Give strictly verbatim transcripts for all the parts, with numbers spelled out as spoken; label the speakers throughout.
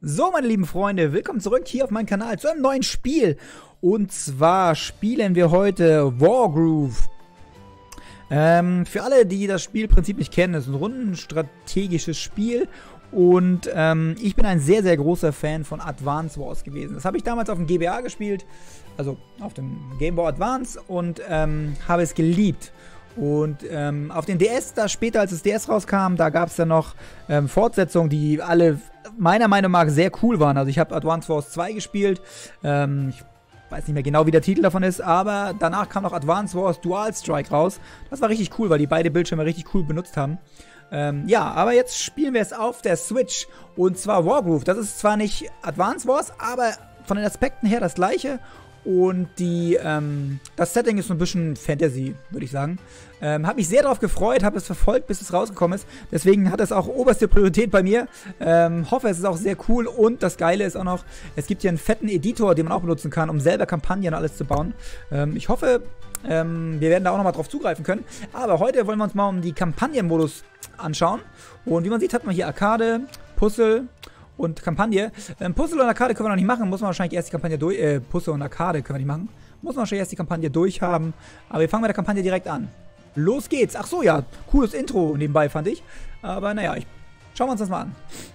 Speaker 1: So, meine lieben Freunde, willkommen zurück hier auf meinem Kanal zu einem neuen Spiel. Und zwar spielen wir heute Wargroove. Ähm, für alle, die das Spielprinzip nicht kennen, ist ein rundenstrategisches Spiel. Und ähm, ich bin ein sehr, sehr großer Fan von Advance Wars gewesen. Das habe ich damals auf dem G B A gespielt, also auf dem Game Boy Advance, und ähm, habe es geliebt. Und ähm, auf den D S, da später als das D S rauskam, da gab es dann noch ähm, Fortsetzungen, die alle meiner Meinung nach sehr cool waren. Also ich habe Advance Wars zwei gespielt, ähm, ich weiß nicht mehr genau, wie der Titel davon ist, aber danach kam noch Advance Wars Dual Strike raus. Das war richtig cool, weil die beide Bildschirme richtig cool benutzt haben. Ähm, ja, aber jetzt spielen wir es auf der Switch, und zwar Wargroove. Das ist zwar nicht Advance Wars, aber von den Aspekten her das gleiche. Und die, ähm, das Setting ist so ein bisschen Fantasy, würde ich sagen. Ähm, habe mich sehr darauf gefreut, habe es verfolgt, bis es rausgekommen ist. Deswegen hat es auch oberste Priorität bei mir. Ähm, hoffe, es ist auch sehr cool. Und das Geile ist auch noch, es gibt hier einen fetten Editor, den man auch benutzen kann, um selber Kampagnen und alles zu bauen. Ähm, ich hoffe, ähm, wir werden da auch nochmal drauf zugreifen können. Aber heute wollen wir uns mal um die Kampagnenmodus anschauen. Und wie man sieht, hat man hier Arcade, Puzzle und Kampagne. Ähm, Puzzle und Arcade können wir noch nicht machen. Muss man wahrscheinlich erst die Kampagne durch... Äh, Puzzle und Arcade können wir nicht machen. Muss man wahrscheinlich erst die Kampagne durchhaben. Aber wir fangen mit der Kampagne direkt an. Los geht's. Ach so, ja. Cooles Intro nebenbei, fand ich. Aber naja, ich, schauen wir uns das mal an.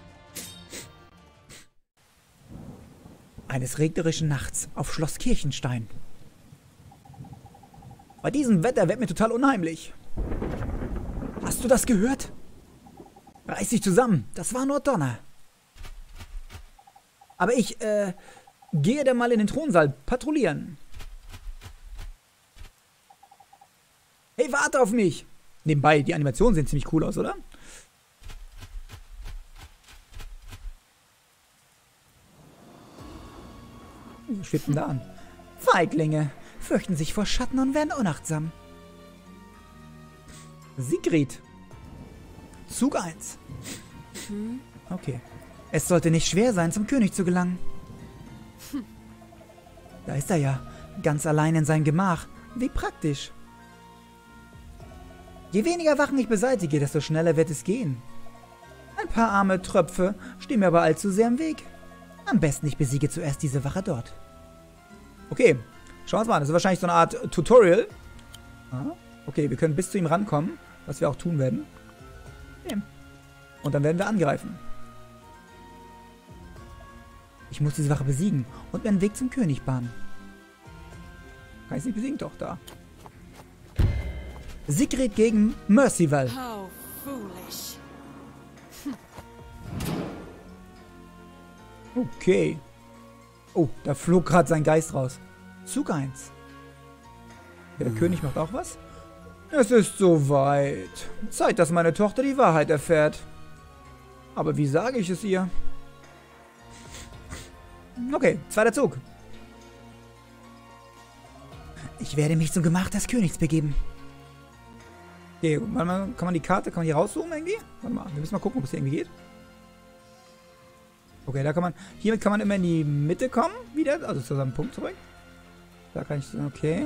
Speaker 1: Eines regnerischen Nachts auf Schloss Kirchenstein. Bei diesem Wetter wird mir total unheimlich. Hast du das gehört? Reiß dich zusammen. Das war nur Donner. Aber ich, äh, gehe dann mal in den Thronsaal patrouillieren. Hey, warte auf mich! Nebenbei, die Animationen sehen ziemlich cool aus, oder? Was schwebt denn da an? Feiglinge fürchten sich vor Schatten und werden unachtsam. Sigrid. Zug eins. Okay. Es sollte nicht schwer sein, zum König zu gelangen. Hm. Da ist er ja, ganz allein in seinem Gemach. Wie praktisch. Je weniger Wachen ich beseitige, desto schneller wird es gehen. Ein paar arme Tröpfe stehen mir aber allzu sehr im Weg. Am besten ich besiege zuerst diese Wache dort. Okay, schauen wir uns mal an. Das ist wahrscheinlich so eine Art Tutorial. Okay, wir können bis zu ihm rankommen, was wir auch tun werden. Okay. Und dann werden wir angreifen. Ich muss diese Wache besiegen und mir einen Weg zum König bahnen. Kann ich sie besiegen? Doch, da. Sigrid gegen Mercival.
Speaker 2: How foolish.
Speaker 1: Okay. Oh, da flog gerade sein Geist raus. Zug eins. Ja, der König macht auch was? Es ist soweit. Zeit, dass meine Tochter die Wahrheit erfährt. Aber wie sage ich es ihr? Okay, zweiter Zug. Ich werde mich zum Gemach des Königs begeben. Okay, warte mal, kann man die Karte, kann man die rauszoomen irgendwie? Warte mal, wir müssen mal gucken, ob es hier irgendwie geht. Okay, da kann man, hiermit kann man immer in die Mitte kommen, wieder, also zu seinem Punkt zurück. Da kann ich, okay.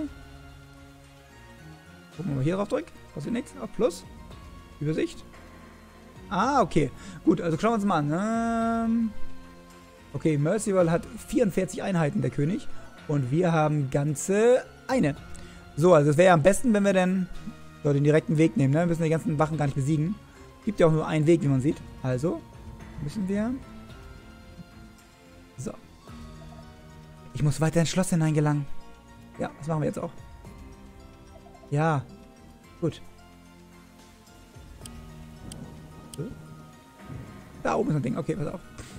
Speaker 1: Gucken wir mal hier drauf drücken, passiert nichts, auf Plus, Übersicht. Ah, okay, gut, also schauen wir uns mal an. Ähm... Okay, Mercival hat vierundvierzig Einheiten, der König. Und wir haben ganze eine. So, also es wäre ja am besten, wenn wir dann so den direkten Weg nehmen. Ne? Wir müssen die ganzen Wachen gar nicht besiegen. Gibt ja auch nur einen Weg, wie man sieht. Also müssen wir... So. Ich muss weiter ins Schloss hineingelangen. Ja, das machen wir jetzt auch. Ja. Gut. Da oben ist ein Ding. Okay, pass auf.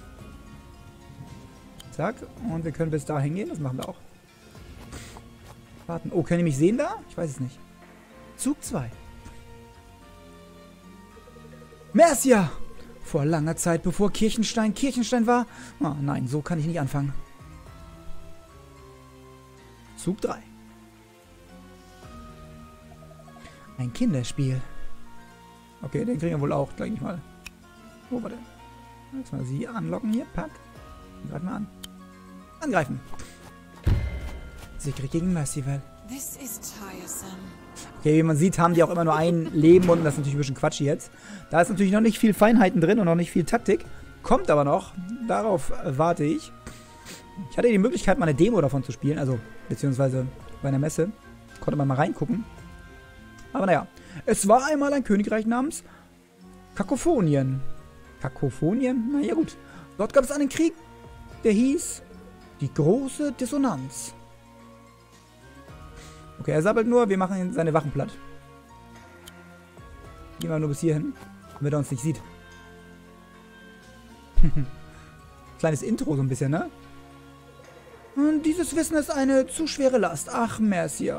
Speaker 1: Zack. Und wir können bis da hingehen. Das machen wir auch. Warten. Oh, können die mich sehen da? Ich weiß es nicht. Zug zwei. Mercia! Vor langer Zeit, bevor Kirchenstein Kirchenstein war. Oh, nein, so kann ich nicht anfangen. Zug drei. Ein Kinderspiel. Okay, den kriegen wir wohl auch gleich nicht mal. Oh, warte. Jetzt mal sie anlocken hier. Pack. Greifen wir an. Angreifen. Sigrid gegen Mercival.
Speaker 2: This is tiresome.
Speaker 1: Okay, wie man sieht, haben die auch immer nur ein Leben, und das ist natürlich ein bisschen Quatsch jetzt. Da ist natürlich noch nicht viel Feinheiten drin und noch nicht viel Taktik. kommt aber noch. Darauf äh, warte ich. Ich hatte die Möglichkeit, mal eine Demo davon zu spielen. Also, beziehungsweise bei einer Messe. Konnte man mal reingucken. Aber naja. Es war einmal ein Königreich namens Kakophonien. Kakophonien? Na ja, gut. Dort gab es einen Krieg, der hieß die große Dissonanz. Okay, er sabbelt nur, wir machen seine Wachen platt. Gehen wir nur bis hierhin, damit er uns nicht sieht. Kleines Intro so ein bisschen, ne? Und dieses Wissen ist eine zu schwere Last. Ach, Mercia.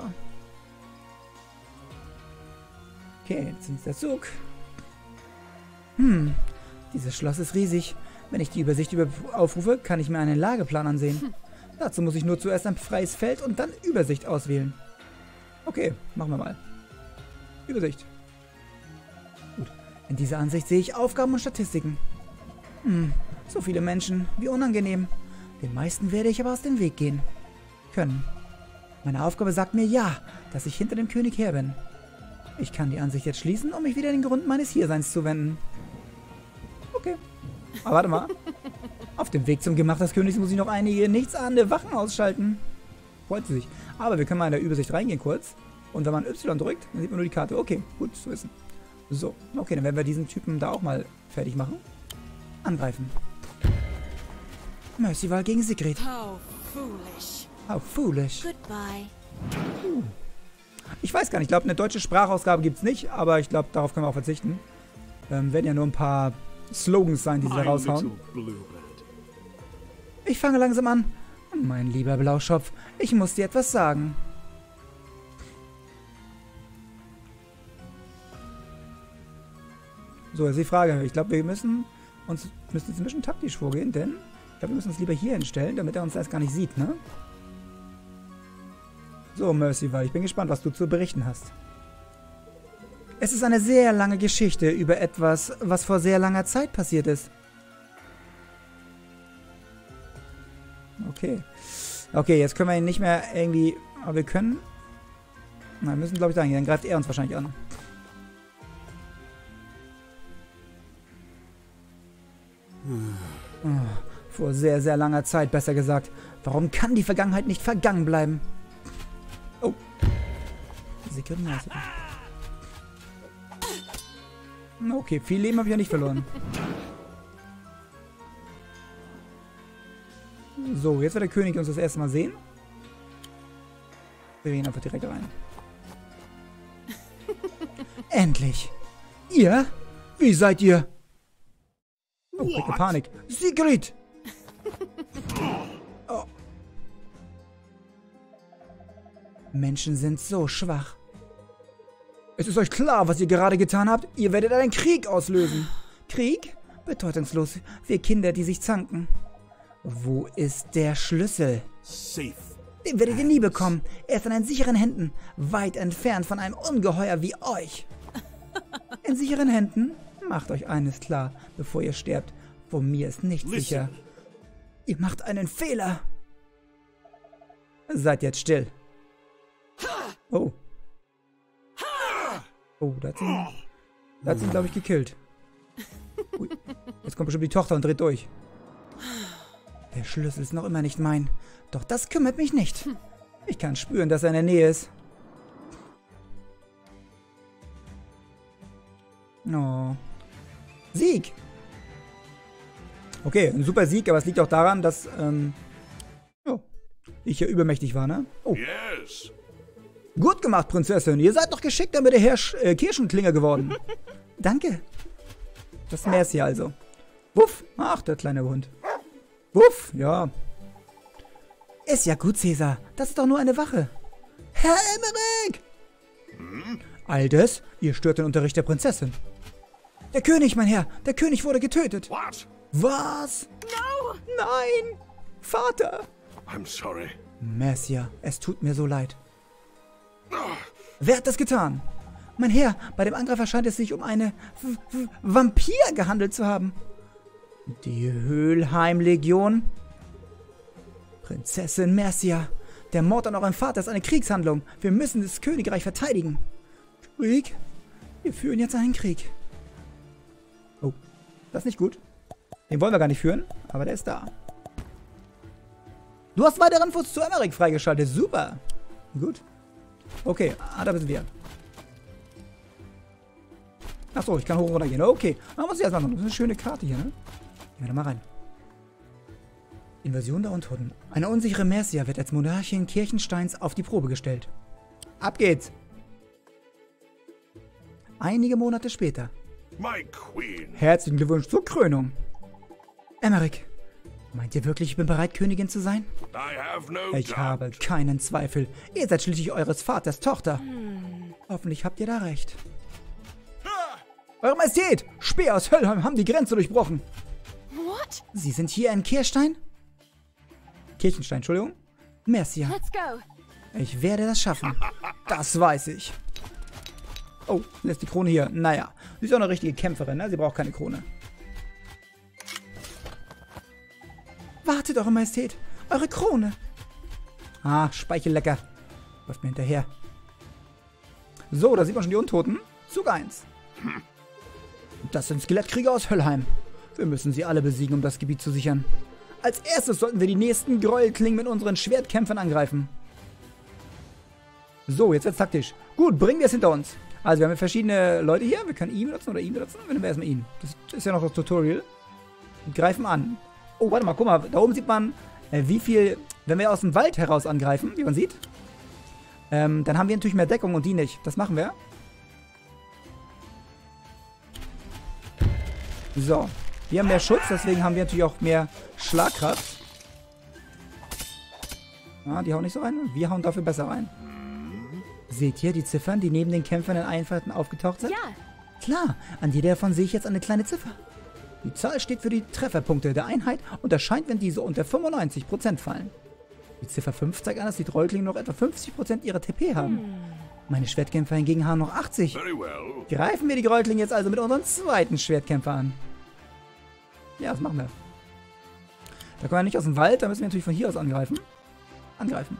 Speaker 1: Okay, jetzt ist der Zug. Hm, dieses Schloss ist riesig. Wenn ich die Übersicht über aufrufe, kann ich mir einen Lageplan ansehen. Hm. Dazu muss ich nur zuerst ein freies Feld und dann Übersicht auswählen. Okay, machen wir mal. Übersicht. Gut. In dieser Ansicht sehe ich Aufgaben und Statistiken. Hm, so viele Menschen. Wie unangenehm. Den meisten werde ich aber aus dem Weg gehen können. Meine Aufgabe sagt mir ja, dass ich hinter dem König her bin. Ich kann die Ansicht jetzt schließen, um mich wieder den Grund meines Hierseins zu wenden. Okay. Aber warte mal. Auf dem Weg zum Gemach des Königs muss ich noch einige nichtsahnende Wachen ausschalten. Freut sie sich. Aber wir können mal in der Übersicht reingehen kurz. Und wenn man Y drückt, dann sieht man nur die Karte. Okay, gut zu wissen. So, okay, dann werden wir diesen Typen da auch mal fertig machen. Angreifen. Mercival gegen Sigrid.
Speaker 2: How foolish.
Speaker 1: How foolish.
Speaker 2: Goodbye.
Speaker 1: Uh. Ich weiß gar nicht, ich glaube, eine deutsche Sprachausgabe gibt es nicht, aber ich glaube, darauf können wir auch verzichten. Ähm, werden ja nur ein paar Slogans sein, die sie da raushauen. Ich fange langsam an. Mein lieber Blauschopf, ich muss dir etwas sagen. So, jetzt die Frage. Ich glaube, wir müssen uns müssen jetzt ein bisschen taktisch vorgehen, denn ich glaube, wir müssen uns lieber hier hinstellen, damit er uns erst gar nicht sieht, ne? So, Mercival, ich bin gespannt, was du zu berichten hast. Es ist eine sehr lange Geschichte über etwas, was vor sehr langer Zeit passiert ist. Okay. Okay, jetzt können wir ihn nicht mehr irgendwie... Aber wir können... Na, wir müssen, glaube ich, sagen, dann greift er uns wahrscheinlich an. Oh, vor sehr, sehr langer Zeit, besser gesagt. Warum kann die Vergangenheit nicht vergangen bleiben? Oh. Sekunde. Okay, viel Leben habe ich ja nicht verloren. So, jetzt wird der König uns das erste Mal sehen. Wir gehen einfach direkt rein. Endlich! Ihr? Wie seid ihr? Oh, kriegt eine Panik. Sigrid! Oh. Menschen sind so schwach. Es ist euch klar, was ihr gerade getan habt. Ihr werdet einen Krieg auslösen. Krieg? Bedeutungslos. Wir Kinder, die sich zanken. Wo ist der Schlüssel?
Speaker 3: Safe.
Speaker 1: Den werdet ihr nie bekommen. Er ist in einen sicheren Händen. Weit entfernt von einem Ungeheuer wie euch. In sicheren Händen? Macht euch eines klar, bevor ihr sterbt. Von mir ist nicht sicher. Ihr macht einen Fehler. Seid jetzt still. Oh. Oh, da hat sie, da hat sie ihn, glaube ich, gekillt. Ui. Jetzt kommt bestimmt die Tochter und dreht durch. Der Schlüssel ist noch immer nicht mein. Doch das kümmert mich nicht. Ich kann spüren, dass er in der Nähe ist. Oh. Sieg! Okay, ein super Sieg, aber es liegt auch daran, dass ähm, oh, ich ja übermächtig war, ne? Oh.
Speaker 3: Yes.
Speaker 1: Gut gemacht, Prinzessin. Ihr seid doch geschickter mit der Herr äh, Kirschenklinger geworden. Danke. Das ist Mercia also. Wuff. Ach, der kleine Hund. Wuff, ja. Ist ja gut, Cäsar. Das ist doch nur eine Wache. Herr Emmerich! Hm? Altes, ihr stört den Unterricht der Prinzessin. Der König, mein Herr. Der König wurde getötet.
Speaker 3: What?
Speaker 1: Was? No! Nein! Vater!
Speaker 3: I'm sorry.
Speaker 1: Mercia, es tut mir so leid. Wer hat das getan? Mein Herr, bei dem Angreifer scheint es sich um eine v v Vampir gehandelt zu haben. Die Höhlheim-Legion? Prinzessin Mercia, der Mord an eurem Vater ist eine Kriegshandlung. Wir müssen das Königreich verteidigen. Krieg? Wir führen jetzt einen Krieg. Oh, das ist nicht gut. Den wollen wir gar nicht führen, aber der ist da. Du hast weitere Infos zu Emmerich freigeschaltet. Super. Gut. Okay, ah, da sind wir. Achso, ich kann hoch und runter gehen. Okay, dann muss ich erstmal noch. Das ist eine schöne Karte hier, ne? Gehen wir da mal rein. Invasion der Untoten. Eine unsichere Mercia wird als Monarchin Kirchensteins auf die Probe gestellt. Ab geht's. Einige Monate später.
Speaker 3: My queen.
Speaker 1: Herzlichen Glückwunsch zur Krönung. Emmerich, meint ihr wirklich, ich bin bereit, Königin zu sein?
Speaker 3: I have no
Speaker 1: Ich
Speaker 3: doubt.
Speaker 1: habe keinen Zweifel. Ihr seid schließlich eures Vaters Tochter. Hoffentlich habt ihr da recht. Eure Majestät! Speer aus Höllheim haben die Grenze durchbrochen.
Speaker 2: What?
Speaker 1: Sie sind hier in Kirstein? Kirchenstein, Entschuldigung. Mercia.
Speaker 2: Let's go.
Speaker 1: Ich werde das schaffen. Das weiß ich. Oh, lässt die Krone hier. Naja, sie ist auch eine richtige Kämpferin, ne? Sie braucht keine Krone. Wartet, Eure Majestät. Eure Krone. Ah, Speichellecker. Läuft mir hinterher. So, da sieht man schon die Untoten. Zug eins. Das sind Skelettkrieger aus Höllheim. Wir müssen sie alle besiegen, um das Gebiet zu sichern. Als erstes sollten wir die nächsten Gräuelklingen mit unseren Schwertkämpfern angreifen. So, jetzt wird's taktisch. Gut, bringen wir es hinter uns. Also, wir haben verschiedene Leute hier. Wir können ihn benutzen oder ihn benutzen. Wir nehmen erstmal ihn. Das ist ja noch das Tutorial. Und greifen an. Oh, warte mal, guck mal. Da oben sieht man, äh, wie viel, wenn wir aus dem Wald heraus angreifen, wie man sieht, ähm, dann haben wir natürlich mehr Deckung und die nicht. Das machen wir. So. Wir haben mehr Schutz, deswegen haben wir natürlich auch mehr Schlagkraft. Ah, die hauen nicht so rein. Wir hauen dafür besser rein. Seht ihr die Ziffern, die neben den Kämpfern in Einheiten aufgetaucht sind?
Speaker 2: Ja.
Speaker 1: Klar, an jeder davon sehe ich jetzt eine kleine Ziffer. Die Zahl steht für die Trefferpunkte der Einheit und erscheint, wenn diese unter fünfundneunzig Prozent fallen. Die Ziffer fünf zeigt an, dass die Treuklingen noch etwa fünfzig Prozent ihrer T P haben. Meine Schwertkämpfer hingegen haben noch achtzig.
Speaker 3: Very well.
Speaker 1: Greifen wir die Gräuelklinge jetzt also mit unserem zweiten Schwertkämpfer an. Ja, das machen wir. Da kommen wir nicht aus dem Wald, da müssen wir natürlich von hier aus angreifen. Angreifen.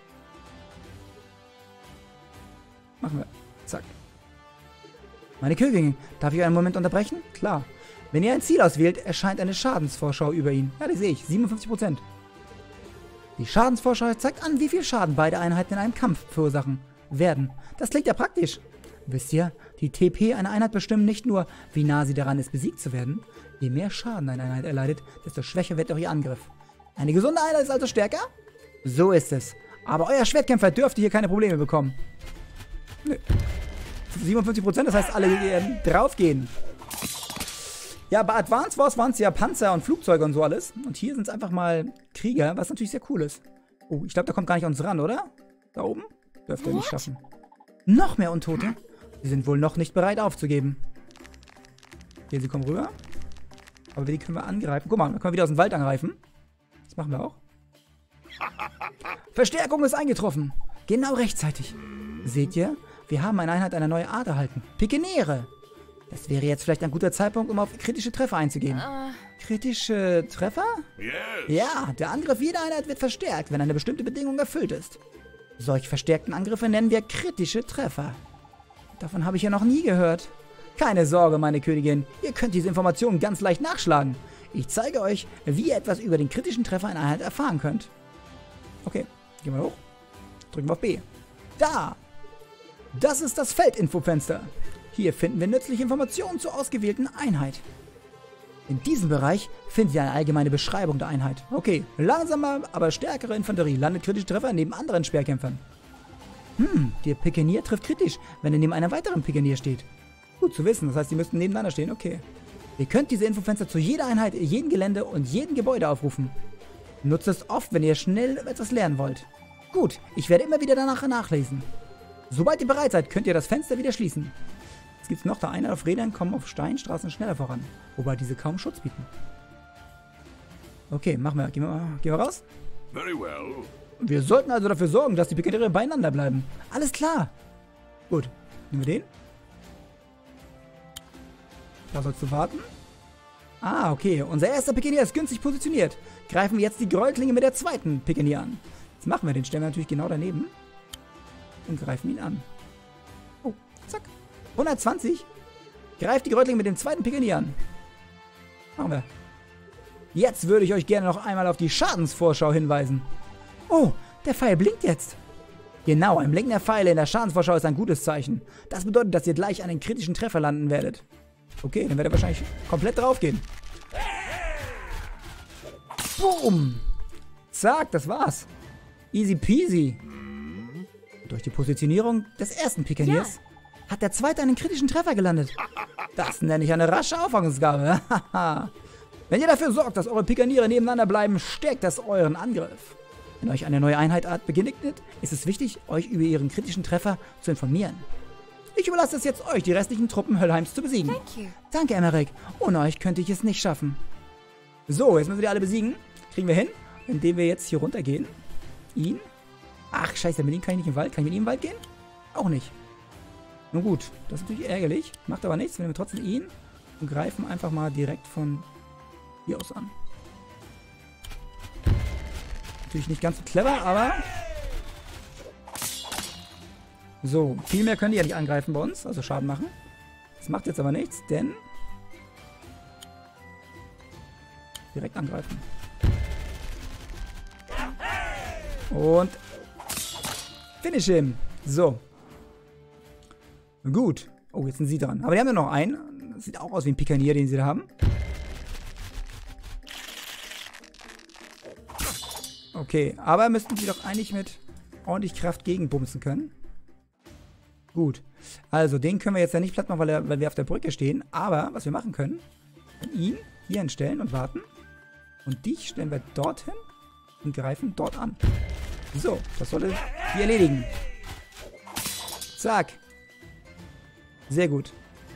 Speaker 1: Machen wir. Zack. Meine Königin, darf ich einen Moment unterbrechen? Klar. Wenn ihr ein Ziel auswählt, erscheint eine Schadensvorschau über ihn. Ja, die sehe ich. siebenundfünfzig Prozent. Die Schadensvorschau zeigt an, wie viel Schaden beide Einheiten in einem Kampf verursachen werden. Das klingt ja praktisch. Wisst ihr, die T P einer Einheit bestimmen nicht nur, wie nah sie daran ist, besiegt zu werden. Je mehr Schaden eine Einheit erleidet, desto schwächer wird auch ihr Angriff. Eine gesunde Einheit ist also stärker? So ist es. Aber euer Schwertkämpfer dürfte hier keine Probleme bekommen. Nö. siebenundfünfzig Prozent, das heißt, alle äh, draufgehen. Ja, bei Advance Wars waren es ja Panzer und Flugzeuge und so alles. Und hier sind es einfach mal Krieger, was natürlich sehr cool ist. Oh, ich glaube, der kommt gar nicht an uns ran, oder? Da oben? Dürfte er nicht schaffen. Noch mehr Untote? Sie sind wohl noch nicht bereit aufzugeben. Hier, sie kommen rüber. Aber die können wir angreifen. Guck mal, wir können wieder aus dem Wald angreifen. Das machen wir auch. Verstärkung ist eingetroffen. Genau rechtzeitig. Seht ihr? Wir haben eine Einheit einer neuen Art erhalten. Pikeniere. Das wäre jetzt vielleicht ein guter Zeitpunkt, um auf kritische Treffer einzugehen.
Speaker 2: Uh,
Speaker 1: Kritische Treffer?
Speaker 3: Yes.
Speaker 1: Ja, der Angriff jeder Einheit wird verstärkt, wenn eine bestimmte Bedingung erfüllt ist. Solch verstärkten Angriffe nennen wir kritische Treffer. Davon habe ich ja noch nie gehört. Keine Sorge, meine Königin. Ihr könnt diese Informationen ganz leicht nachschlagen. Ich zeige euch, wie ihr etwas über den kritischen Treffer einer Einheit erfahren könnt. Okay, gehen wir hoch. Drücken wir auf B. Da! Das ist das Feldinfofenster. Hier finden wir nützliche Informationen zur ausgewählten Einheit. In diesem Bereich finden Sie eine allgemeine Beschreibung der Einheit. Okay, langsame, aber stärkere Infanterie landet kritische Treffer neben anderen Speerkämpfern. Hm, der Pikenier trifft kritisch, wenn er neben einem weiteren Pikenier steht. Gut zu wissen, das heißt, sie müssten nebeneinander stehen, okay. Ihr könnt diese Infofenster zu jeder Einheit, jedem Gelände und jedem Gebäude aufrufen. Nutzt es oft, wenn ihr schnell etwas lernen wollt. Gut, ich werde immer wieder danach nachlesen. Sobald ihr bereit seid, könnt ihr das Fenster wieder schließen. Jetzt gibt es noch da Einheit auf Rädern, kommen auf Steinstraßen schneller voran. Wobei diese kaum Schutz bieten. Okay, machen wir. Gehen wir, gehen wir raus?
Speaker 3: Very well.
Speaker 1: Wir sollten also dafür sorgen, dass die Pikeniere beieinander bleiben. Alles klar. Gut, nehmen wir den. Da sollst du warten. Ah, okay. Unser erster Pikenier ist günstig positioniert. Greifen wir jetzt die Gräuelklinge mit der zweiten Pikenier an. Jetzt machen wir den, stellen wir natürlich genau daneben. Und greifen ihn an. Oh, zack. hundertzwanzig. Greift die Gräuelklinge mit dem zweiten Pikenier an. Machen wir. Jetzt würde ich euch gerne noch einmal auf die Schadensvorschau hinweisen. Oh, der Pfeil blinkt jetzt. Genau, ein Blinken der Pfeile in der Schadensvorschau ist ein gutes Zeichen. Das bedeutet, dass ihr gleich einen kritischen Treffer landen werdet. Okay, dann werdet ihr wahrscheinlich komplett drauf gehen. Boom! Zack, das war's. Easy peasy. Durch die Positionierung des ersten Pikaniers ja. hat der zweite einen kritischen Treffer gelandet. Das nenne ich eine rasche Auffangungsgabe. Wenn ihr dafür sorgt, dass eure Pikaniere nebeneinander bleiben, stärkt das euren Angriff. Wenn euch eine neue Einheitart begegnet, ist es wichtig, euch über ihren kritischen Treffer zu informieren. Ich überlasse es jetzt euch, die restlichen Truppen Höllheims zu besiegen. Danke, Emmerich. Ohne euch könnte ich es nicht schaffen. So, jetzt müssen wir die alle besiegen. Kriegen wir hin, indem wir jetzt hier runtergehen. Ihn. Ach, scheiße, mit ihm kann ich nicht im Wald. Kann ich mit ihm im Wald gehen? Auch nicht. Nun gut, das ist natürlich ärgerlich. Macht aber nichts. Wir nehmen trotzdem ihn und greifen einfach mal direkt von hier aus an. Natürlich nicht ganz so clever, aber... So, viel mehr können die ja nicht angreifen bei uns, also Schaden machen. Das macht jetzt aber nichts, denn... Direkt angreifen. Und... Finish him. So. Gut. Oh, jetzt sind sie dran. Aber die haben ja noch einen. Das sieht auch aus wie ein Pikanier, den sie da haben. Okay, aber müssten sie doch eigentlich mit ordentlich Kraft gegenbumsen können. Gut. Also, den können wir jetzt ja nicht platt machen, weil, er, weil wir auf der Brücke stehen. Aber, was wir machen können, ihn hier hinstellen und warten. Und dich stellen wir dorthin und greifen dort an. So, das sollte die erledigen. Zack. Sehr gut.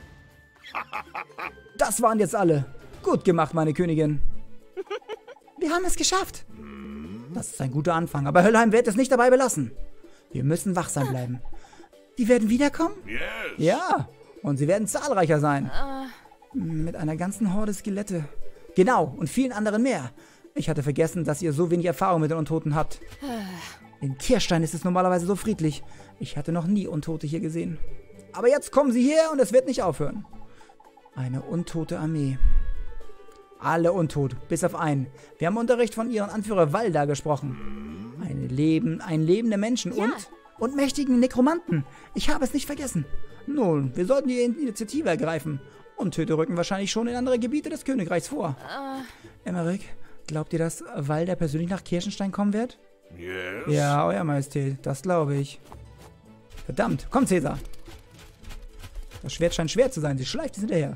Speaker 1: Das waren jetzt alle. Gut gemacht, meine Königin. Wir haben es geschafft. Das ist ein guter Anfang, aber Höllheim wird es nicht dabei belassen. Wir müssen wachsam bleiben. Die werden wiederkommen?
Speaker 3: Yes.
Speaker 1: Ja, und sie werden zahlreicher sein. Uh. Mit einer ganzen Horde Skelette. Genau, und vielen anderen mehr. Ich hatte vergessen, dass ihr so wenig Erfahrung mit den Untoten habt. In Kirstein ist es normalerweise so friedlich. Ich hatte noch nie Untote hier gesehen. Aber jetzt kommen sie her und es wird nicht aufhören. Eine untote Armee. Alle untot, bis auf einen. Wir haben Unterricht von ihrem Anführer Valda gesprochen. Ein Leben, ein Leben der Menschen ja. und, und mächtigen Nekromanten. Ich habe es nicht vergessen. Nun, wir sollten die Initiative ergreifen. Untöte rücken wahrscheinlich schon in andere Gebiete des Königreichs vor. Uh. Emmerich, glaubt ihr, dass Valda persönlich nach Kirchenstein kommen wird?
Speaker 3: Yes.
Speaker 1: Ja, Euer Majestät, das glaube ich. Verdammt, komm Cäsar. Das Schwert scheint schwer zu sein, sie schleift es hinterher.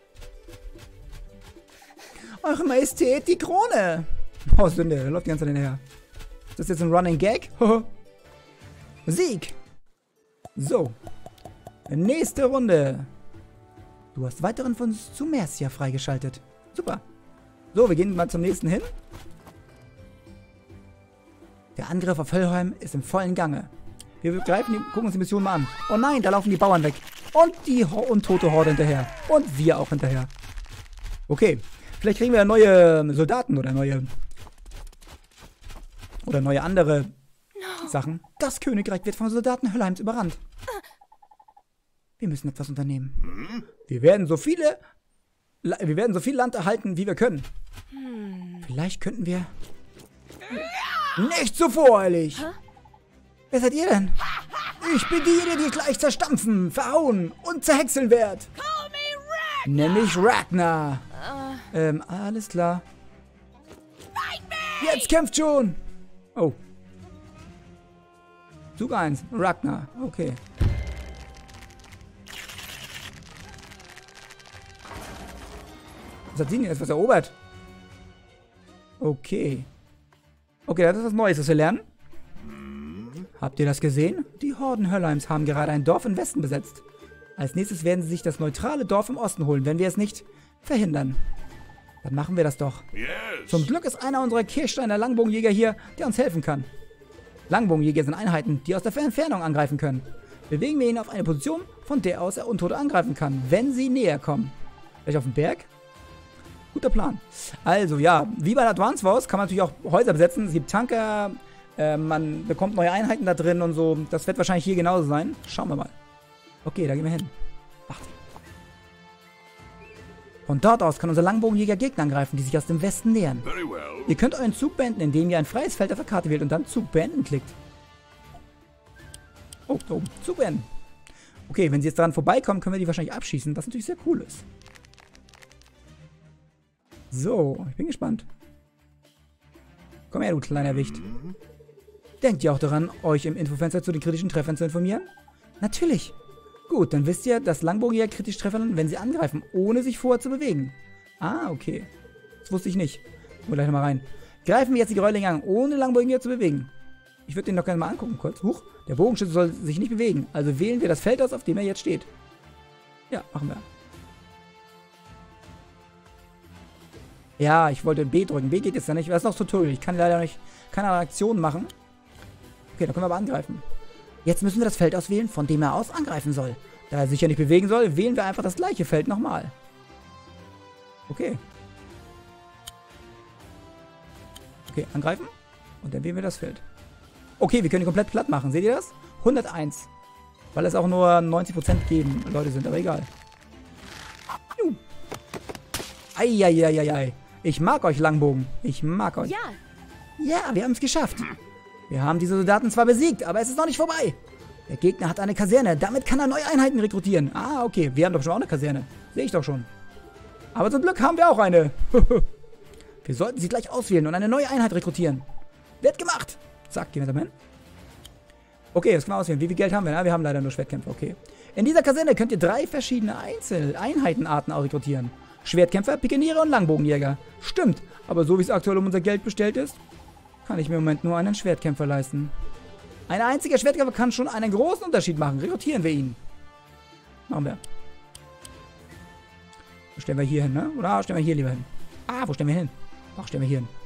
Speaker 1: Eure Majestät, die Krone! Oh, Sünde, er läuft die ganze Zeit hinterher. Ist das jetzt ein Running Gag? Sieg! So. Nächste Runde. Du hast weiteren von uns zu Mercia freigeschaltet. Super. So, wir gehen mal zum nächsten hin. Der Angriff auf Höllheim ist im vollen Gange. Wir greifen die, gucken uns die Mission mal an. Oh nein, da laufen die Bauern weg. Und die Ho untote Horde hinterher. Und wir auch hinterher. Okay. Vielleicht kriegen wir neue Soldaten oder neue... Oder neue andere no. Sachen. Das Königreich wird von Soldaten Höllheims überrannt. Wir müssen etwas unternehmen. Wir werden so viele... Wir werden so viel Land erhalten, wie wir können. Vielleicht könnten wir... Nicht so voreilig! Wer seid ihr denn? Ich bin die, die dich gleich zerstampfen, verhauen und zerhäckseln wird. Nämlich Ragnar. Ähm, alles klar. Jetzt kämpft schon! Oh. Zug eins. Ragnar. Okay. Was hat sie denn jetzt was erobert? Okay. Okay, das ist was Neues, was wir lernen. Habt ihr das gesehen? Die Horden Höllheims haben gerade ein Dorf im Westen besetzt. Als nächstes werden sie sich das neutrale Dorf im Osten holen, wenn wir es nicht verhindern. Dann machen wir das doch.
Speaker 3: Yes.
Speaker 1: Zum Glück ist einer unserer Kirchsteiner Langbogenjäger hier, der uns helfen kann. Langbogenjäger sind Einheiten, die aus der Entfernung angreifen können. Bewegen wir ihn auf eine Position, von der aus er Untote angreifen kann, wenn sie näher kommen. Vielleicht auf den Berg? Guter Plan. Also ja, wie bei Advance Wars kann man natürlich auch Häuser besetzen. Es gibt Tanker, äh, man bekommt neue Einheiten da drin und so. Das wird wahrscheinlich hier genauso sein. Schauen wir mal. Okay, da gehen wir hin. Warte. Von dort aus kann unser Langbogenjäger Gegner angreifen, die sich aus dem Westen nähern.
Speaker 3: Very well.
Speaker 1: Ihr könnt euren Zug beenden, indem ihr ein freies Feld auf der Karte wählt und dann Zug beenden klickt. Oh, da oben. Zug beenden. Okay, wenn sie jetzt dran vorbeikommen, können wir die wahrscheinlich abschießen, was natürlich sehr cool ist. So, ich bin gespannt. Komm her, du kleiner Wicht. Denkt ihr auch daran, euch im Infofenster zu den kritischen Treffern zu informieren? Natürlich. Gut, dann wisst ihr, dass Langbogenjäger kritisch treffen, wenn sie angreifen, ohne sich vorher zu bewegen. Ah, okay. Das wusste ich nicht. Gucken wir gleich nochmal rein. Greifen wir jetzt die Gräulinge an, ohne Langbogenjäger zu bewegen. Ich würde den doch gerne mal angucken, kurz. Huch, der Bogenschütze soll sich nicht bewegen. Also wählen wir das Feld aus, auf dem er jetzt steht. Ja, machen wir. Ja, ich wollte B drücken. B geht jetzt ja nicht. Das ist noch Tutorial. Ich kann leider nicht keine Aktion machen. Okay, dann können wir aber angreifen. Jetzt müssen wir das Feld auswählen, von dem er aus angreifen soll. Da er sich ja nicht bewegen soll, wählen wir einfach das gleiche Feld nochmal. Okay. Okay, angreifen. Und dann wählen wir das Feld. Okay, wir können ihn komplett platt machen. Seht ihr das? hunderteins. Weil es auch nur neunzig Prozent geben Leute sind, aber egal. Eieieiei. Ich mag euch, Langbogen. Ich mag euch.
Speaker 2: Ja.
Speaker 1: Ja, wir haben es geschafft. Wir haben diese Soldaten zwar besiegt, aber es ist noch nicht vorbei. Der Gegner hat eine Kaserne. Damit kann er neue Einheiten rekrutieren. Ah, okay. Wir haben doch schon auch eine Kaserne. Sehe ich doch schon. Aber zum Glück haben wir auch eine. Wir sollten sie gleich auswählen und eine neue Einheit rekrutieren. Wird gemacht. Zack, gehen wir damit hin. Okay, das können wir auswählen. Wie viel Geld haben wir? Na, wir haben leider nur Schwertkämpfer. Okay. In dieser Kaserne könnt ihr drei verschiedene Einzel-Einheitenarten auch rekrutieren. Schwertkämpfer, Pikeniere und Langbogenjäger. Stimmt, aber so wie es aktuell um unser Geld bestellt ist, kann ich mir im Moment nur einen Schwertkämpfer leisten. Ein einziger Schwertkämpfer kann schon einen großen Unterschied machen. Rekrutieren wir ihn. Machen wir. Wo stellen wir hier hin, ne? Oder stellen wir hier lieber hin? Ah, wo stellen wir hin? Ach, stellen wir hier hin.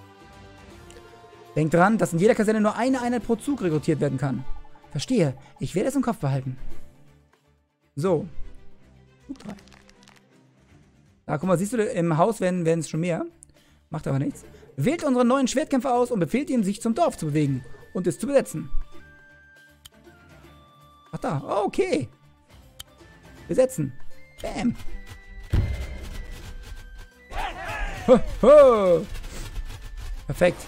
Speaker 1: Denkt dran, dass in jeder Kaserne nur eine Einheit pro Zug rekrutiert werden kann. Verstehe. Ich werde es im Kopf behalten. So. Zug drei. Da, guck mal, siehst du, im Haus werden es schon mehr. Macht aber nichts. Wählt unseren neuen Schwertkämpfer aus und befehlt ihm, sich zum Dorf zu bewegen und es zu besetzen. Ach da, oh, okay. Besetzen. Bam. Ho, ho. Perfekt.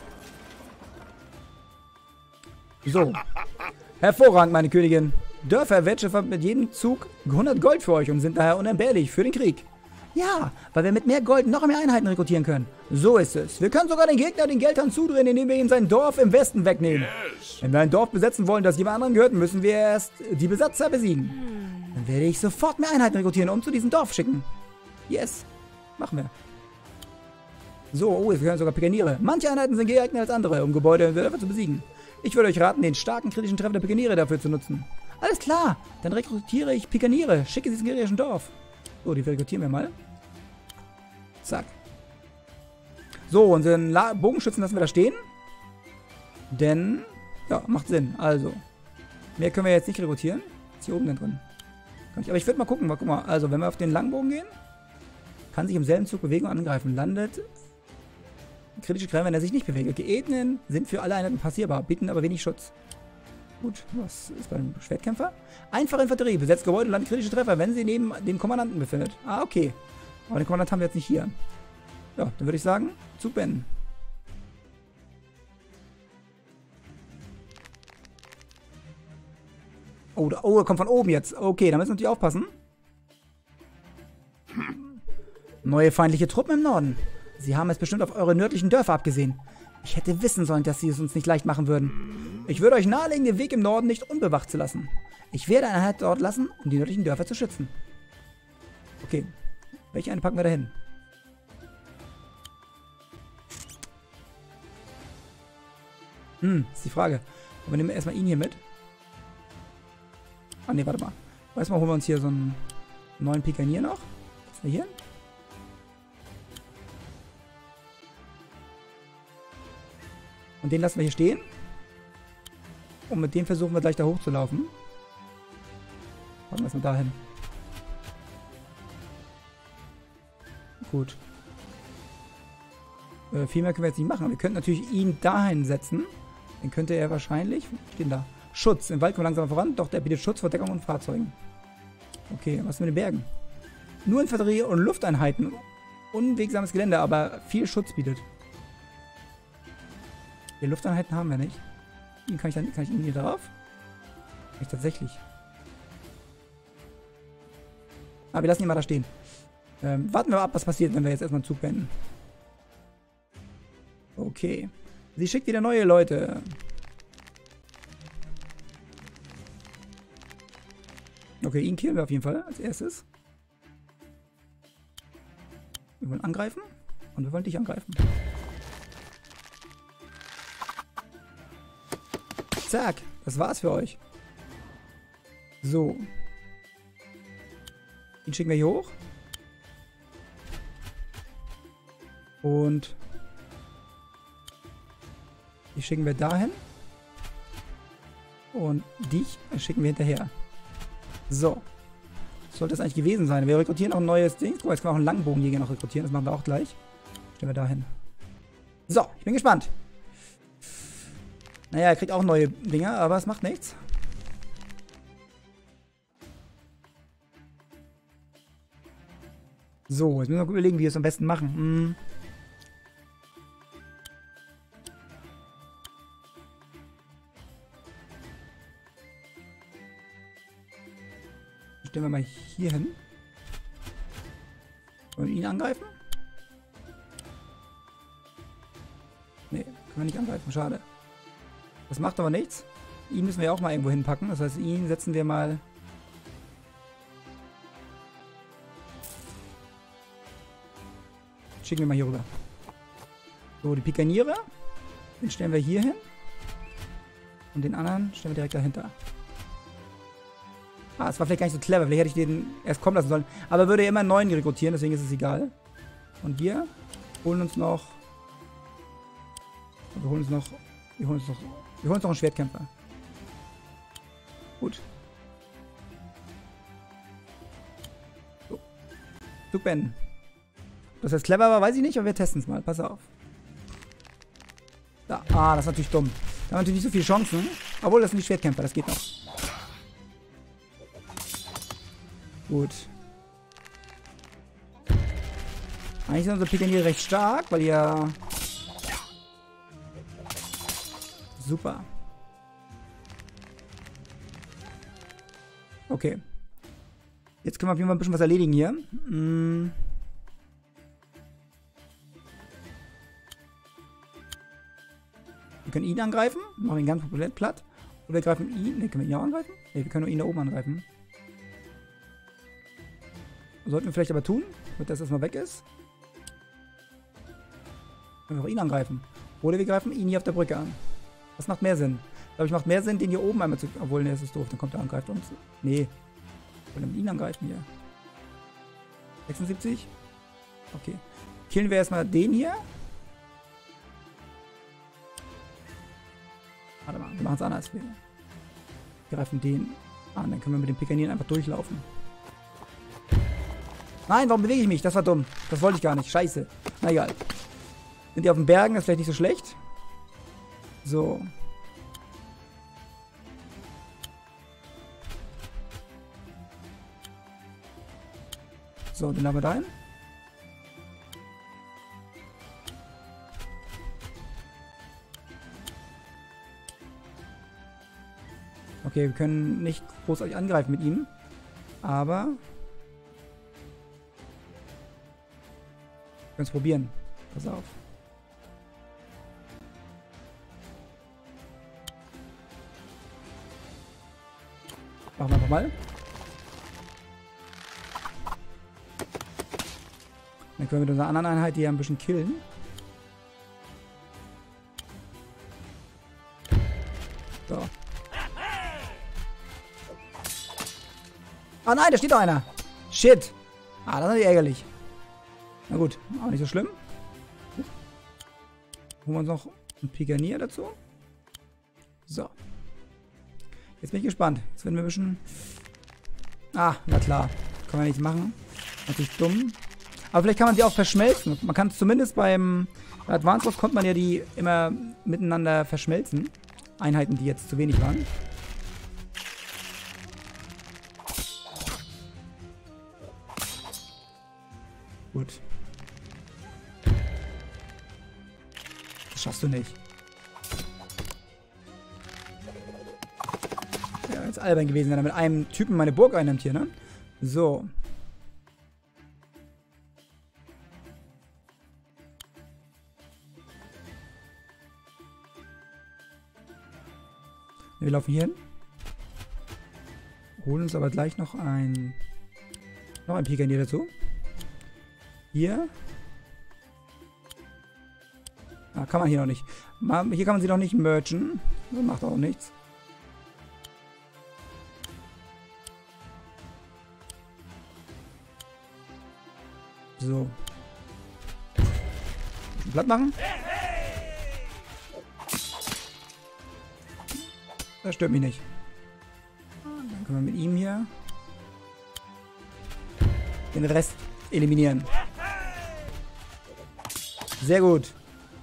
Speaker 1: So. Hervorragend, meine Königin. Dörfer erwirtschaften mit jedem Zug hundert Gold für euch und sind daher unentbehrlich für den Krieg. Ja, weil wir mit mehr Gold noch mehr Einheiten rekrutieren können. So ist es. Wir können sogar den Gegner den Geldhahn zudrehen, indem wir ihm sein Dorf im Westen wegnehmen.
Speaker 3: Yes.
Speaker 1: Wenn wir ein Dorf besetzen wollen, das jemand anderem gehört, müssen wir erst die Besatzer besiegen. Dann werde ich sofort mehr Einheiten rekrutieren, um zu diesem Dorf schicken. Yes. Machen wir. So, oh, wir können sogar Pikeniere. Manche Einheiten sind geeignet als andere, um Gebäude und Dörfer zu besiegen. Ich würde euch raten, den starken kritischen Treffer der Pikeniere dafür zu nutzen. Alles klar, dann rekrutiere ich Pikeniere. Schicke sie ins gegnerischen Dorf. So, die rekrutieren wir mal. Zack. So, unseren La Bogenschützen lassen wir da stehen. Denn, ja, macht Sinn. Also, mehr können wir jetzt nicht rekrutieren. Ist hier oben denn drin. Aber ich würde mal gucken. Mal, guck mal. Also, wenn wir auf den Langbogen gehen, kann sich im selben Zug bewegen und angreifen. Landet kritische Greifen, wenn er sich nicht bewegt. Okay, Ebenen sind für alle Einheiten passierbar, bieten aber wenig Schutz. Gut, was ist beim Schwertkämpfer? Einfache Infanterie, besetzt Gebäude und landet kritische Treffer, wenn sie neben dem Kommandanten befindet. Ah, okay. Aber den Kommandant haben wir jetzt nicht hier. Ja, dann würde ich sagen, Zug beenden. Oh, da, oh, er kommt von oben jetzt. Okay, da müssen wir natürlich aufpassen. Neue feindliche Truppen im Norden. Sie haben es bestimmt auf eure nördlichen Dörfer abgesehen. Ich hätte wissen sollen, dass sie es uns nicht leicht machen würden. Ich würde euch nahelegen, den Weg im Norden nicht unbewacht zu lassen. Ich werde eine Einheit dort lassen, um die nördlichen Dörfer zu schützen. Okay. Welche eine packen wir da hin? Hm, ist die Frage. Aber nehmen wir erstmal ihn hier mit. Ah, ne, warte mal. Erstmal holen wir uns hier so einen neuen Pikenier noch. Was ist denn hier? Und den lassen wir hier stehen. Und mit dem versuchen wir gleich da hochzulaufen. Machen wir erstmal dahin. Gut. Äh, viel mehr können wir jetzt nicht machen. Wir könnten natürlich ihn dahin setzen. Dann könnte er wahrscheinlich... Was steht denn da? Schutz. Im Wald kommen wir langsam voran. Doch, der bietet Schutz vor Deckung und Fahrzeugen. Okay, was mit den Bergen? nur Infanterie und Lufteinheiten. Unwegsames Gelände, aber viel Schutz bietet. Die Lufteinheiten haben wir nicht. Ihn kann ich dann kann ich ihn hier drauf? Kann ich tatsächlich. Aber wir lassen ihn mal da stehen. Ähm, warten wir mal ab, was passiert, wenn wir jetzt erstmal einen Zug beenden. Okay. Sie schickt wieder neue Leute. Okay, ihn killen wir auf jeden Fall als erstes. Wir wollen angreifen und wir wollen dich angreifen. Zack, das war's für euch. So. Den schicken wir hier hoch. Und die schicken wir dahin. Und dich schicken wir hinterher. So. Das sollte es eigentlich gewesen sein. Wir rekrutieren auch ein neues Ding. Guck mal, jetzt können wir auch einen Langbogenjäger noch rekrutieren. Das machen wir auch gleich. Stellen wir dahin. So, ich bin gespannt. Naja, er kriegt auch neue Dinger, aber es macht nichts. So, jetzt müssen wir überlegen, wie wir es am besten machen. Hm. Stellen wir mal hier hin. Wollen wir ihn angreifen? Nee, können wir nicht angreifen, schade. Das macht aber nichts. Ihn müssen wir auch mal irgendwo hinpacken. Das heißt, ihn setzen wir mal... Schicken wir mal hier rüber. So, die Pikaniere. Den stellen wir hier hin. Und den anderen stellen wir direkt dahinter. Ah, das war vielleicht gar nicht so clever. Vielleicht hätte ich den erst kommen lassen sollen. Aber er würde ja immer einen neuen rekrutieren, deswegen ist es egal. Und wir holen uns noch... Wir holen uns noch... Wir holen uns noch... Wir holen uns noch einen Schwertkämpfer. Gut. So. Zug beenden. Ob das jetzt clever war, weiß ich nicht, aber wir testen es mal. Pass auf. Da. Ah, das ist natürlich dumm. Da haben wir natürlich nicht so viele Chancen. Obwohl, das sind die Schwertkämpfer, das geht noch. Gut. Eigentlich sind unsere Pikaniere recht stark, weil ja... Super. Okay. Jetzt können wir auf jeden Fall ein bisschen was erledigen hier. Hm. Wir können ihn angreifen. Machen ihn ganz komplett platt. Oder wir greifen ihn. Ne, können wir ihn auch angreifen? Ne, wir können nur ihn da oben angreifen. Sollten wir vielleicht aber tun, damit das erstmal weg ist. Können wir auch ihn angreifen. Oder wir greifen ihn hier auf der Brücke an. Das macht mehr Sinn. Ich glaube, ich macht mehr Sinn, den hier oben einmal zu... Obwohl, ne, das ist doof. Dann kommt er und angreift uns. Nee. Wir wollen ihn angreifen hier. sechsundsiebzig. Okay. Killen wir erstmal den hier. Warte mal, wir machen es anders. Wir greifen den an. Dann können wir mit den Pikanieren einfach durchlaufen. Nein, warum bewege ich mich? Das war dumm. Das wollte ich gar nicht. Scheiße. Na egal. Sind die auf den Bergen? Das ist vielleicht nicht so schlecht. So. So, den haben wir dahin. Okay, wir können nicht großartig angreifen mit ihm. Aber... Wir können es probieren. Pass auf. Machen wir einfach mal. Dann können wir mit unserer anderen Einheit die ein bisschen killen. So. Ah nein, da steht doch einer. Shit. Ah, das ist natürlich ärgerlich. Na gut, auch nicht so schlimm. Holen wir uns noch einen Pikanier dazu. So. Jetzt bin ich gespannt. Jetzt werden wir ein bisschen... Ah, na klar. Können wir nichts machen. Natürlich dumm. Aber vielleicht kann man sie auch verschmelzen. Man kann es zumindest beim... Bei Advanced Wars konnte man ja die immer miteinander verschmelzen. Einheiten, die jetzt zu wenig waren. bist du nicht. Ja, jetzt albern gewesen, wenn er mit einem Typen meine Burg einnimmt hier, ne? So. Wir laufen hier hin. Holen uns aber gleich noch ein... Noch ein Pikanier dazu. Hier. Ah, kann man hier noch nicht. Hier kann man sie noch nicht merchen. Das macht auch nichts. So. Blatt machen. Das stört mich nicht. Dann können wir mit ihm hier den Rest eliminieren. Sehr gut.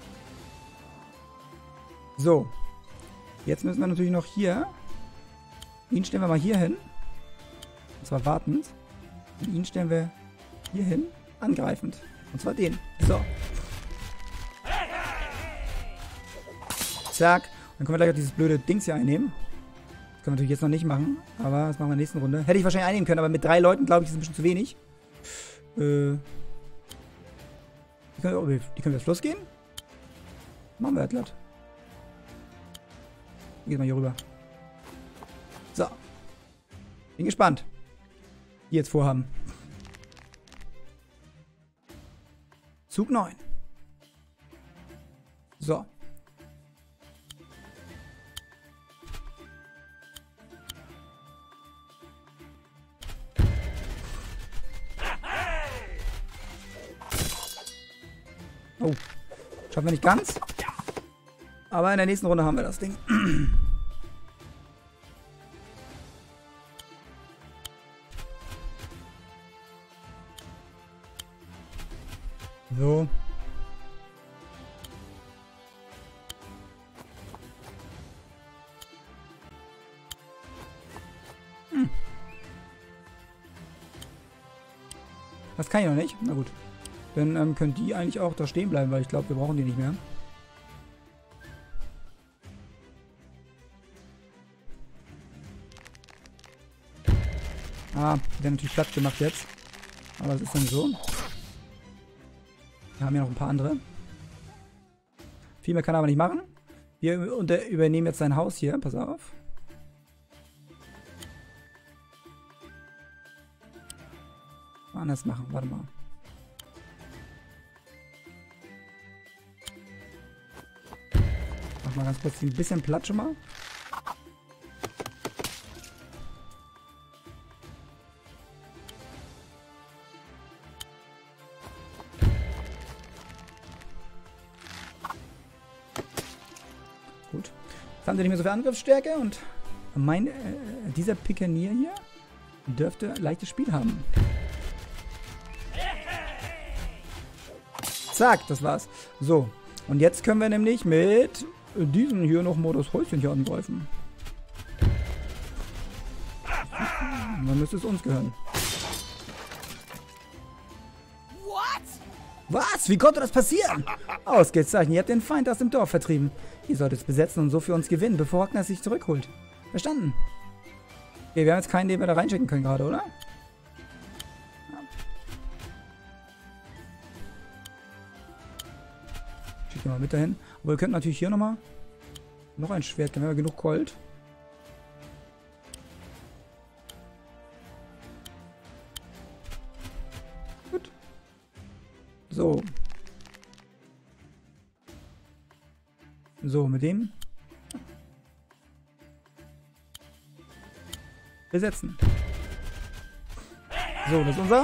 Speaker 1: So. Jetzt müssen wir natürlich noch hier. Ihn stellen wir mal hier hin. Und zwar wartend. Und ihn stellen wir hier hin. Angreifend. Und zwar den. So. Zack. Dann können wir gleich auch dieses blöde Dings hier einnehmen. Das können wir natürlich jetzt noch nicht machen. Aber das machen wir in der nächsten Runde. Hätte ich wahrscheinlich einnehmen können, aber mit drei Leuten, glaube ich, ist es ein bisschen zu wenig. Äh. Die können, wir, die können wir jetzt losgehen? Machen wir halt glatt. Geht mal hier rüber. So. Bin gespannt. Die jetzt vorhaben. Zug neun. So. Oh. Schaffen wir nicht ganz. Aber in der nächsten Runde haben wir das Ding. So. Hm. Das kann ich noch nicht. Na gut. Dann ähm, können die eigentlich auch da stehen bleiben, weil ich glaube, wir brauchen die nicht mehr. Ah, die werden natürlich platt gemacht jetzt. Aber es ist dann so. Wir haben ja noch ein paar andere. Viel mehr kann er aber nicht machen. Wir unter übernehmen jetzt sein Haus hier. Pass auf. Mal anders machen. Warte mal. Mach mal ganz kurz ein bisschen Platz schon mal. Gut. Jetzt haben sie nicht mehr so viel Angriffsstärke und mein, äh, dieser Pikanier hier dürfte ein leichtes Spiel haben. Zack, das war's. So, und jetzt können wir nämlich mit diesen hier noch mal das Häuschen hier angreifen. Dann müsste es uns gehören. Was? Wie konnte das passieren? Ausgezeichnet, ihr habt den Feind aus dem Dorf vertrieben. Ihr solltet es besetzen und so für uns gewinnen, bevor Ragnar sich zurückholt. Verstanden? Okay, wir haben jetzt keinen, den wir da reinschicken können gerade, oder? Ja. Schicken wir mal mit dahin. Aber wir könnten natürlich hier nochmal noch ein Schwert, dann haben wir genug Gold. Gut. So. So, mit dem besetzen. So, das ist unser.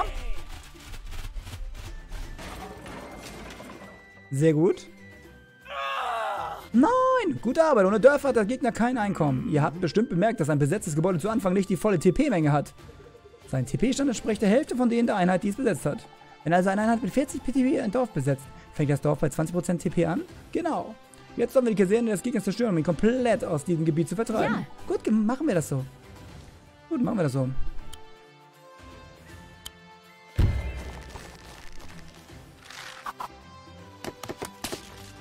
Speaker 1: Sehr gut. Nein! Gute Arbeit. Ohne Dörfer hat der Gegner kein Einkommen. Ihr habt bestimmt bemerkt, dass ein besetztes Gebäude zu Anfang nicht die volle T P-Menge hat. Sein T P-Stand entspricht der Hälfte von denen der Einheit, die es besetzt hat. Wenn also eine Einheit mit vierzig P T P ein Dorf besetzt, fängt das Dorf bei zwanzig Prozent T P an? Genau. Jetzt sollen wir die Kaserne des Gegners zerstören, um ihn komplett aus diesem Gebiet zu vertreiben. Ja. Gut, machen wir das so. Gut, machen wir das so.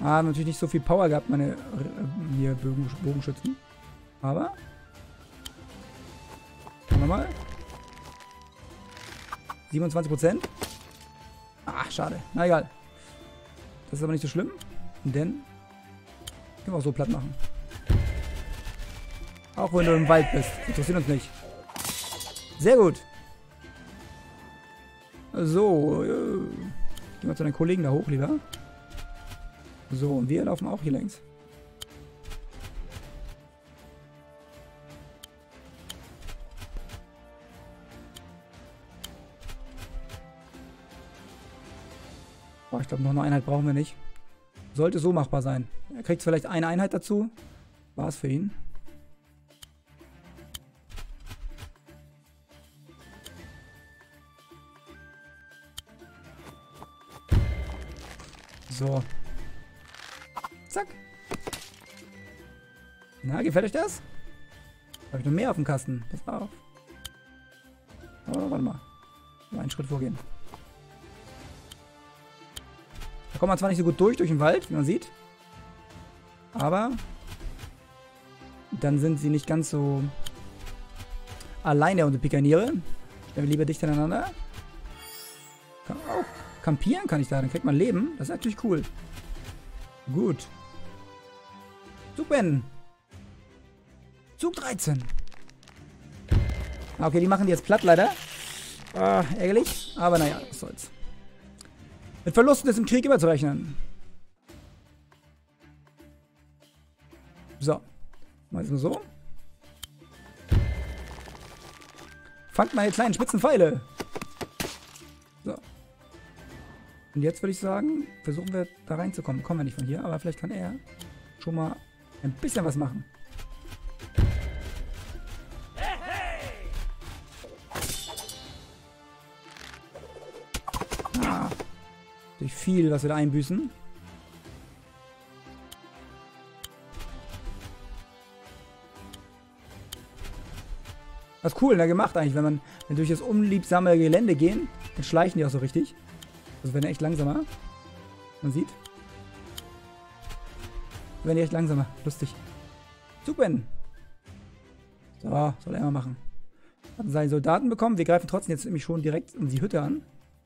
Speaker 1: Ah, haben natürlich nicht so viel Power gehabt, meine äh, hier Bogen, Bogenschützen. Aber. Schauen wir mal. siebenundzwanzig Prozent. Ach, schade. Na egal. Das ist aber nicht so schlimm. Denn. Können wir auch so platt machen. Auch wenn du im Wald bist. Interessiert uns nicht. Sehr gut. So. Äh, gehen wir zu den Kollegen da hoch, lieber. So, und wir laufen auch hier längs. Boah, ich glaube, noch eine Einheit brauchen wir nicht. Sollte so machbar sein. Er kriegt vielleicht eine Einheit dazu. War es für ihn. So. Zack. Na, gefällt euch das? Habe ich noch mehr auf dem Kasten? Pass mal auf. Oh, warte mal. Mal einen Schritt vorgehen. Da kommt man zwar nicht so gut durch, durch den Wald, wie man sieht. Aber dann sind sie nicht ganz so alleine, unsere Pikaniere. Stellen wir lieber dicht aneinander. Oh, campieren kann ich da, dann kriegt man Leben. Das ist natürlich cool. Gut. Zug beenden. Zug dreizehn. Okay, die machen die jetzt platt leider. Ah, ärgerlich. Aber naja, was soll's. Mit Verlusten ist im Krieg immer zu rechnen. So. Mal nur so. Fangt meine kleinen spitzen Pfeile. So. Und jetzt würde ich sagen, versuchen wir da reinzukommen. Kommen wir nicht von hier, aber vielleicht kann er schon mal ein bisschen was machen. Ah, durch viel, was wir da einbüßen. Was cool, da gemacht eigentlich, wenn man wenn durch das unliebsame Gelände gehen, dann schleichen die auch so richtig. Also werden echt langsamer. Man sieht. Werden die echt langsamer. Lustig. Zugwenden. So, soll er mal machen. Hatten seine Soldaten bekommen. Wir greifen trotzdem jetzt nämlich schon direkt in die Hütte an.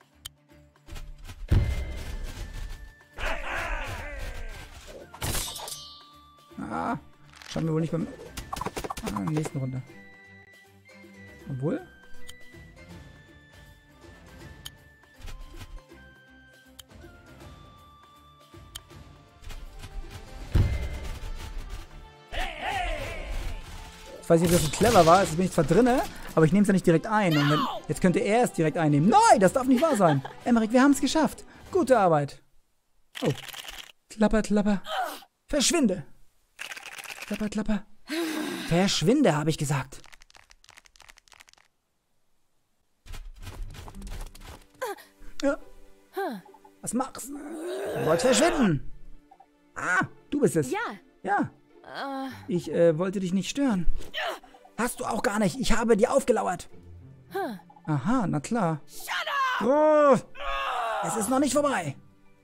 Speaker 1: Ah, schauen wir wohl nicht beim ah, in der nächsten Runde. Obwohl. Ich weiß nicht, ob das so clever war. Jetzt bin ich zwar drinne, aber ich nehme es ja nicht direkt ein. Und wenn, jetzt könnte er es direkt einnehmen. Nein, das darf nicht wahr sein. Emmerich, wir haben es geschafft. Gute Arbeit. Oh. Klapper, klapper. Verschwinde. Klapper, klapper. Verschwinde, habe ich gesagt. Ja. Was machst du? Du wolltest verschwinden. Ah, du bist es.
Speaker 2: Ja.
Speaker 1: Ja. Ich äh, wollte dich nicht stören. Hast du auch gar nicht. Ich habe dir aufgelauert. Aha, na klar. Oh, es ist noch nicht vorbei.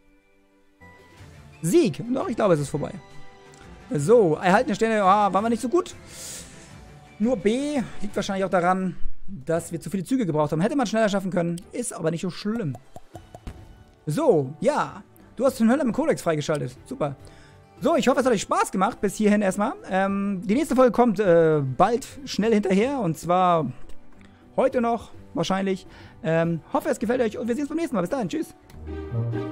Speaker 1: Sieg. Doch, ich glaube, es ist vorbei. So, erhaltene Sterne. Ah, waren wir nicht so gut. Nur B. Liegt wahrscheinlich auch daran, dass wir zu viele Züge gebraucht haben. Hätte man schneller schaffen können. Ist aber nicht so schlimm. So, ja. Du hast den Hölle im Kodex freigeschaltet. Super. So, ich hoffe, es hat euch Spaß gemacht. Bis hierhin erstmal. Ähm, die nächste Folge kommt äh, bald schnell hinterher. Und zwar heute noch, wahrscheinlich. Ähm, hoffe, es gefällt euch. Und wir sehen uns beim nächsten Mal. Bis dahin. Tschüss.